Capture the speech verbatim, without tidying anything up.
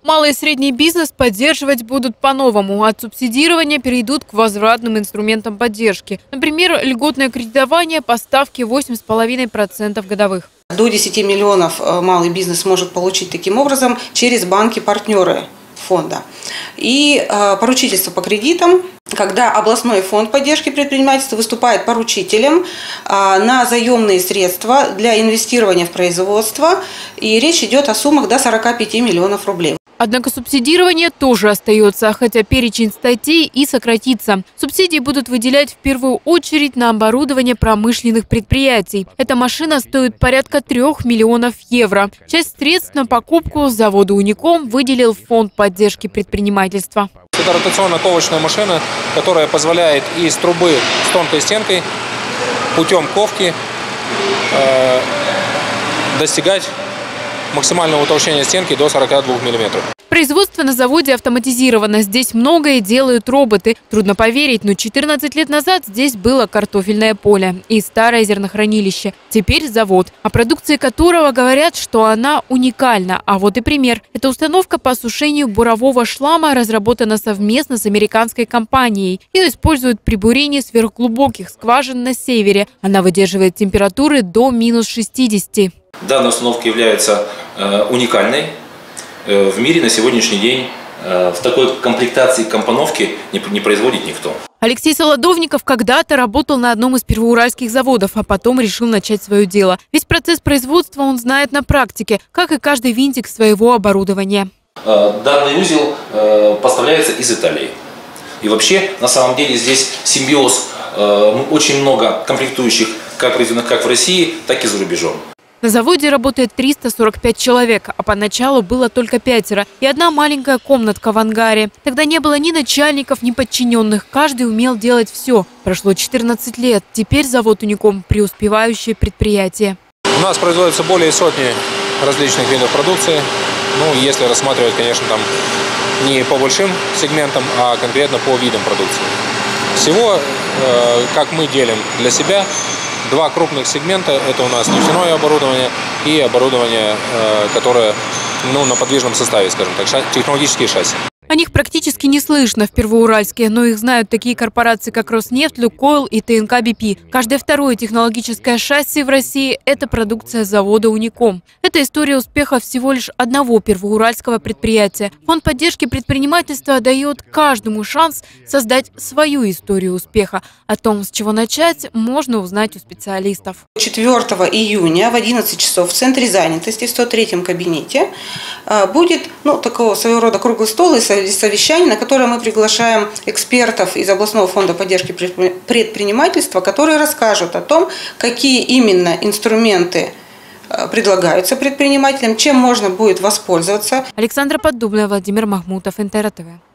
Малый и средний бизнес поддерживать будут по-новому. От субсидирования перейдут к возвратным инструментам поддержки. Например, льготное кредитование по ставке восемь целых пять десятых процента годовых. До десяти миллионов малый бизнес может получить таким образом через банки-партнеры фонда. И поручительство по кредитам, когда областной фонд поддержки предпринимательства выступает поручителем на заемные средства для инвестирования в производство. И речь идет о суммах до сорока пяти миллионов рублей. Однако субсидирование тоже остается, хотя перечень статей и сократится. Субсидии будут выделять в первую очередь на оборудование промышленных предприятий. Эта машина стоит порядка трех миллионов евро. Часть средств на покупку завода «Уником» выделил фонд поддержки предпринимательства. Это ротационно-ковочная машина, которая позволяет из трубы с тонкой стенкой путем ковки э, достигать максимального утолщения стенки до сорока двух миллиметров. Производство на заводе автоматизировано. Здесь многое делают роботы. Трудно поверить, но четырнадцать лет назад здесь было картофельное поле и старое зернохранилище. Теперь завод, о продукции которого говорят, что она уникальна. А вот и пример. Эта установка по сушению бурового шлама разработана совместно с американской компанией. Ее используют при бурении сверхглубоких скважин на севере. Она выдерживает температуры до минус шестидесяти. Данная установка является э, уникальной. В мире на сегодняшний день в такой комплектации компоновки не производит никто. Алексей Солодовников когда-то работал на одном из первоуральских заводов, а потом решил начать свое дело. Весь процесс производства он знает на практике, как и каждый винтик своего оборудования. Данный узел поставляется из Италии. И вообще, на самом деле, здесь симбиоз, очень много комплектующих, как произведенных как в России, так и за рубежом. На заводе работает триста сорок пять человек, а поначалу было только пятеро и одна маленькая комнатка в ангаре. Тогда не было ни начальников, ни подчиненных. Каждый умел делать все. Прошло четырнадцать лет. Теперь завод «Уником» – преуспевающее предприятие. У нас производится более сотни различных видов продукции. Ну, если рассматривать, конечно, там не по большим сегментам, а конкретно по видам продукции. Всего, э, как мы делим для себя, два крупных сегмента – это у нас нефтяное оборудование и оборудование, которое ну, на подвижном составе, скажем так, технологические шасси. О них практически не слышно в Первоуральске, но их знают такие корпорации, как Роснефть, Лукойл и ТНК Би Пи. Каждое второе технологическое шасси в России – это продукция завода «Уником». Это история успеха всего лишь одного первоуральского предприятия. Фонд поддержки предпринимательства дает каждому шанс создать свою историю успеха. О том, с чего начать, можно узнать у специалистов. четвёртого июня в одиннадцать часов в Центре занятости в сто третьем кабинете будет ну, такого своего рода круглый стол и совещание, на которое мы приглашаем экспертов из областного фонда поддержки предпринимательства, которые расскажут о том, какие именно инструменты предлагаются предпринимателям, чем можно будет воспользоваться. Александра Поддубная, Владимир Махмутов, эн тэ эр тэ вэ.